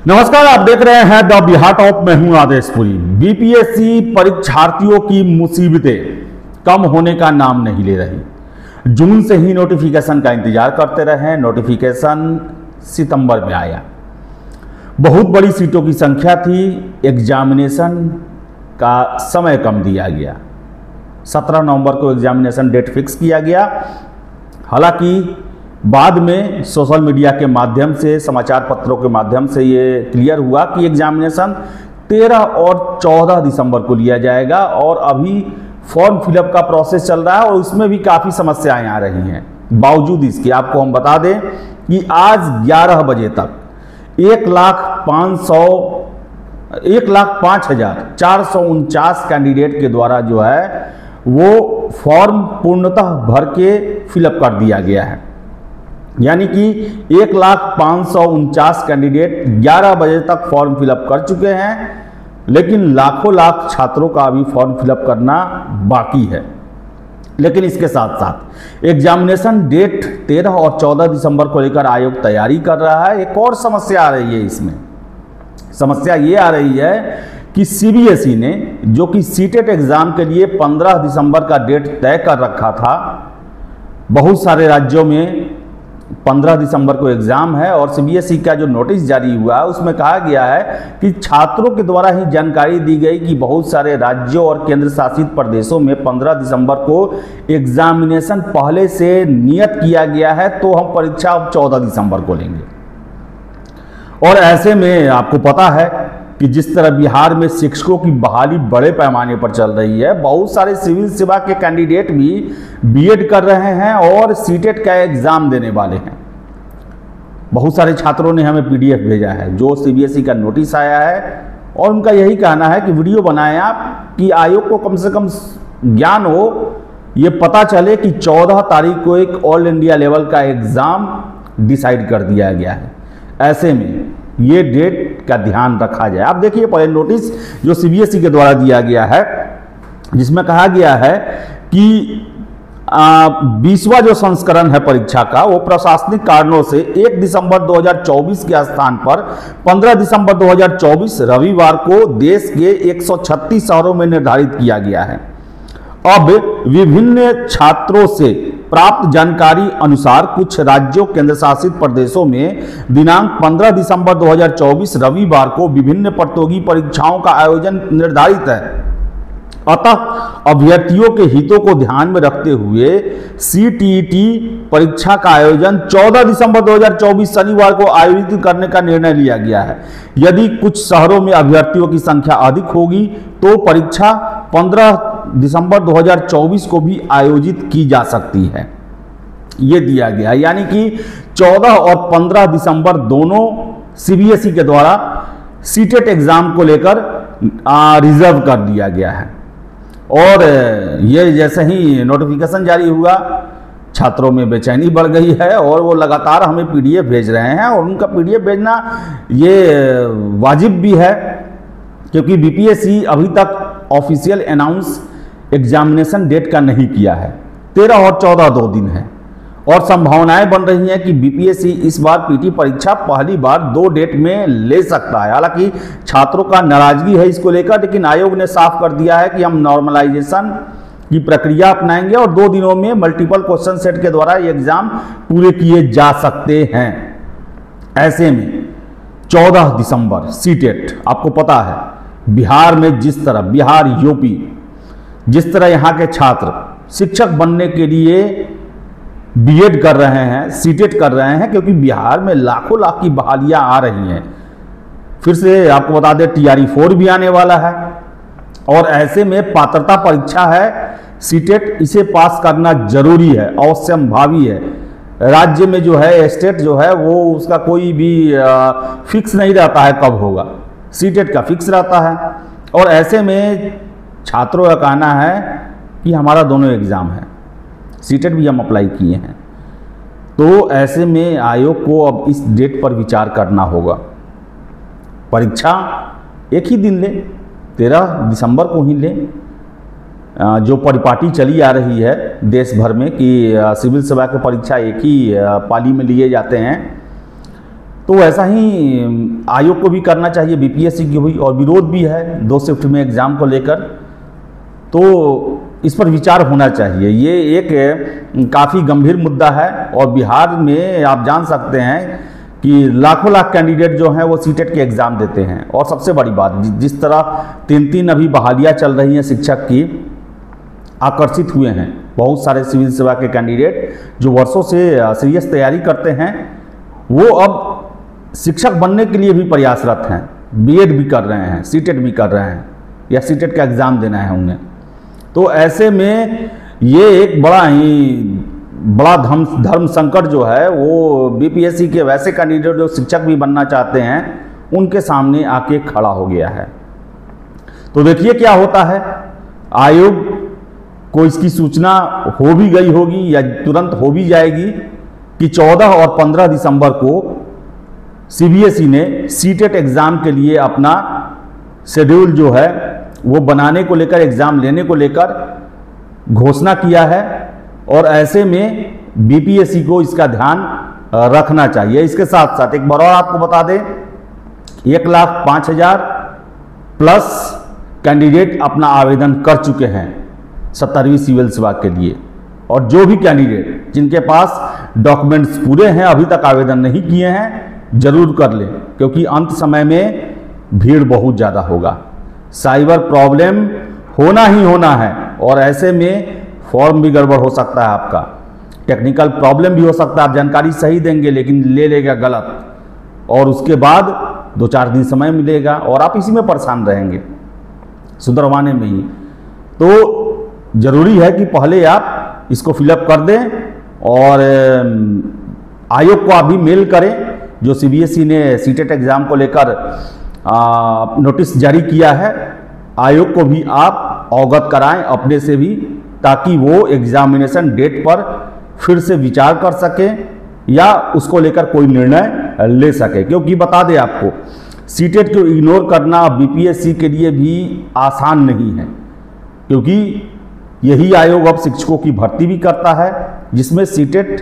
नमस्कार, आप देख रहे हैं द बिहार टॉप। मैं हूं आदेशपुरी। बीपीएससी परीक्षार्थियों की मुसीबतें कम होने का नाम नहीं ले रही। जून से ही नोटिफिकेशन का इंतजार करते रहे। नोटिफिकेशन सितंबर में आया। बहुत बड़ी सीटों की संख्या थी। एग्जामिनेशन का समय कम दिया गया। 17 नवंबर को एग्जामिनेशन डेट फिक्स किया गया। हालांकि बाद में सोशल मीडिया के माध्यम से, समाचार पत्रों के माध्यम से ये क्लियर हुआ कि एग्जामिनेशन 13 और 14 दिसंबर को लिया जाएगा और अभी फॉर्म फिलअप का प्रोसेस चल रहा है और उसमें भी काफ़ी समस्याएं आ रही हैं। बावजूद इसके आपको हम बता दें कि आज 11 बजे तक 1,05,449 कैंडिडेट के द्वारा जो है वो फॉर्म पूर्णतः भर के फिलअप कर दिया गया है। यानी कि 1,05,49 कैंडिडेट 11 बजे तक फॉर्म फिलअप कर चुके हैं, लेकिन लाखों लाख छात्रों का अभी फॉर्म फिलअप करना बाकी है। लेकिन इसके साथ साथ एग्जामिनेशन डेट 13 और 14 दिसंबर को लेकर आयोग तैयारी कर रहा है। एक और समस्या आ रही है। इसमें समस्या ये आ रही है कि सीबीएसई ने, जो कि सीटेट एग्जाम के लिए 15 दिसंबर का डेट तय कर रखा था, बहुत सारे राज्यों में 15 दिसंबर को एग्जाम है और सीबीएसई का जो नोटिस जारी हुआ है उसमें कहा गया है कि छात्रों के द्वारा ही जानकारी दी गई कि बहुत सारे राज्यों और केंद्र शासित प्रदेशों में 15 दिसंबर को एग्जामिनेशन पहले से नियत किया गया है, तो हम परीक्षा अब 14 दिसंबर को लेंगे। और ऐसे में आपको पता है कि जिस तरह बिहार में शिक्षकों की बहाली बड़े पैमाने पर चल रही है, बहुत सारे सिविल सेवा के कैंडिडेट भी बीएड कर रहे हैं और सीटेट का एग्जाम देने वाले हैं। बहुत सारे छात्रों ने हमें पीडीएफ भेजा है जो सीबीएसई का नोटिस आया है और उनका यही कहना है कि वीडियो बनाएं आप कि आयोग को कम से कम ज्ञान हो, ये पता चले कि 14 तारीख को एक ऑल इंडिया लेवल का एग्जाम डिसाइड कर दिया गया है। ऐसे में ये डेट का ध्यान रखा जाए। आप देखिए पहले नोटिस जो सीबीएसई के द्वारा दिया गया है, जिसमें कहा गया है कि 20वां जो संस्करण है परीक्षा का, वो प्रशासनिक कारणों से 1 दिसंबर 2024 के स्थान पर 15 दिसंबर 2024 रविवार को देश के 136 शहरों में निर्धारित किया गया है। अब विभिन्न छात्रों से प्राप्त जानकारी अनुसार कुछ राज्यों, केंद्र शासित प्रदेशों में दिनांक 15 दिसंबर 2024 रविवार को विभिन्न प्रतियोगी परीक्षाओं का आयोजन निर्धारित है। अतः अभ्यर्थियों के हितों को ध्यान में रखते हुए सीटीईटी परीक्षा का आयोजन 14 दिसंबर 2024 शनिवार को आयोजित करने का निर्णय लिया गया है। यदि कुछ शहरों में अभ्यर्थियों की संख्या अधिक होगी तो परीक्षा 15 दिसंबर 2024 को भी आयोजित की जा सकती है। ये दिया गया, यानी कि 14 और 15 दिसंबर दोनों सीबीएसई के द्वारा सीटेट एग्जाम को लेकर रिजर्व कर दिया गया है। और ये जैसे ही नोटिफिकेशन जारी हुआ, छात्रों में बेचैनी बढ़ गई है और वो लगातार हमें पीडीएफ भेज रहे हैं और उनका पीडीएफ भेजना ये वाजिब भी है, क्योंकि बीपीएससी अभी तक ऑफिशियल अनाउंस एग्जामिनेशन डेट का नहीं किया है। 13 और 14 2 दिन है और संभावनाएं बन रही हैं कि बीपीएससी इस बार पीटी परीक्षा पहली बार 2 डेट में ले सकता है। हालांकि छात्रों का नाराजगी है इसको लेकर, लेकिन आयोग ने साफ कर दिया है कि हम नॉर्मलाइजेशन की प्रक्रिया अपनाएंगे और 2 दिनों में मल्टीपल क्वेश्चन सेट के द्वारा ये एग्जाम पूरे किए जा सकते हैं। ऐसे में 14 दिसंबर सीटेट, आपको पता है बिहार में जिस तरह, बिहार यूपी, जिस तरह यहाँ के छात्र शिक्षक बनने के लिए बीएड कर रहे हैं, सीटेट कर रहे हैं, क्योंकि बिहार में लाखों लाख की बहालियां आ रही हैं। फिर से आपको बता दें टीआरई 4 भी आने वाला है और ऐसे में पात्रता परीक्षा है सीटेट, इसे पास करना जरूरी है, अवश्यंभावी है। राज्य में जो है, स्टेट जो है, वो उसका कोई भी फिक्स नहीं रहता है कब होगा, सीटेट का फिक्स रहता है। और ऐसे में छात्रों का कहना है कि हमारा दोनों एग्जाम है, सीटेट भी हम अप्लाई किए हैं, तो ऐसे में आयोग को अब इस डेट पर विचार करना होगा। परीक्षा एक ही दिन ले, 13 दिसंबर को ही ले। जो परिपाटी चली आ रही है देश भर में कि सिविल सेवा की परीक्षा एक ही पाली में लिए जाते हैं, तो ऐसा ही आयोग को भी करना चाहिए, बीपीएससी की हुई, और विरोध भी है 2 शिफ्ट में एग्ज़ाम को लेकर, तो इस पर विचार होना चाहिए। ये एक काफ़ी गंभीर मुद्दा है और बिहार में आप जान सकते हैं कि लाखों लाख कैंडिडेट जो हैं वो सीटेट के एग्ज़ाम देते हैं। और सबसे बड़ी बात, जिस तरह 3-3 अभी बहालियाँ चल रही हैं शिक्षक की, आकर्षित हुए हैं बहुत सारे सिविल सेवा के कैंडिडेट जो वर्षों से सीरियस तैयारी करते हैं, वो अब शिक्षक बनने के लिए भी प्रयासरत हैं, बीएड भी कर रहे हैं, सीटेट भी कर रहे हैं, या सीटेट का एग्ज़ाम देना है उन्हें। तो ऐसे में ये एक बड़ा धर्म संकट जो है वो बीपीएससी के वैसे कैंडिडेट जो शिक्षक भी बनना चाहते हैं उनके सामने आके खड़ा हो गया है। तो देखिए क्या होता है। आयोग को इसकी सूचना हो भी गई होगी या तुरंत हो भी जाएगी कि 14 और 15 दिसंबर को सीबीएसई ने सीटेट एग्ज़ाम के लिए अपना शेड्यूल जो है वो बनाने को लेकर, एग्ज़ाम लेने को लेकर घोषणा किया है। और ऐसे में बीपीएससी को इसका ध्यान रखना चाहिए। इसके साथ साथ एक बार और आपको बता दें, 1,05,000 प्लस कैंडिडेट अपना आवेदन कर चुके हैं 17वीं सिविल सेवा के लिए। और जो भी कैंडिडेट जिनके पास डॉक्यूमेंट्स पूरे हैं, अभी तक आवेदन नहीं किए हैं, जरूर कर लें, क्योंकि अंत समय में भीड़ बहुत ज़्यादा होगा। साइबर प्रॉब्लम होना ही होना है और ऐसे में फॉर्म भी गड़बड़ हो सकता है, आपका टेक्निकल प्रॉब्लम भी हो सकता है। आप जानकारी सही देंगे लेकिन ले लेगा गलत, और उसके बाद 2-4 दिन समय मिलेगा और आप इसी में परेशान रहेंगे सुधरवाने में ही। तो ज़रूरी है कि पहले आप इसको फिलअप कर दें और आयोग को अभी मेल करें, जो सीबीएसई ने सीटेट एग्ज़ाम को लेकर नोटिस जारी किया है। आयोग को भी आप अवगत कराएं अपने से भी, ताकि वो एग्जामिनेशन डेट पर फिर से विचार कर सके या उसको लेकर कोई निर्णय ले सके। क्योंकि बता दें आपको, सीटेट को इग्नोर करना बीपीएससी के लिए भी आसान नहीं है, क्योंकि यही आयोग अब शिक्षकों की भर्ती भी करता है, जिसमें सीटेट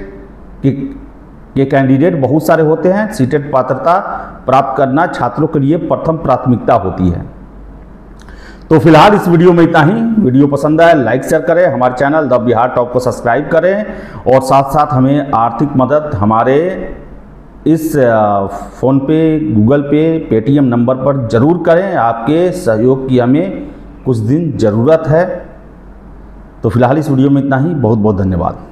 के कैंडिडेट बहुत सारे होते हैं। सीटेट पात्रता प्राप्त करना छात्रों के लिए प्रथम प्राथमिकता होती है। तो फिलहाल इस वीडियो में इतना ही। वीडियो पसंद आए लाइक शेयर करें, हमारे चैनल द बिहार टॉप को सब्सक्राइब करें और साथ साथ हमें आर्थिक मदद हमारे इस फ़ोन पे, गूगल पे, पेटीएम नंबर पर ज़रूर करें। आपके सहयोग की हमें कुछ दिन ज़रूरत है। तो फिलहाल इस वीडियो में इतना ही। बहुत बहुत धन्यवाद।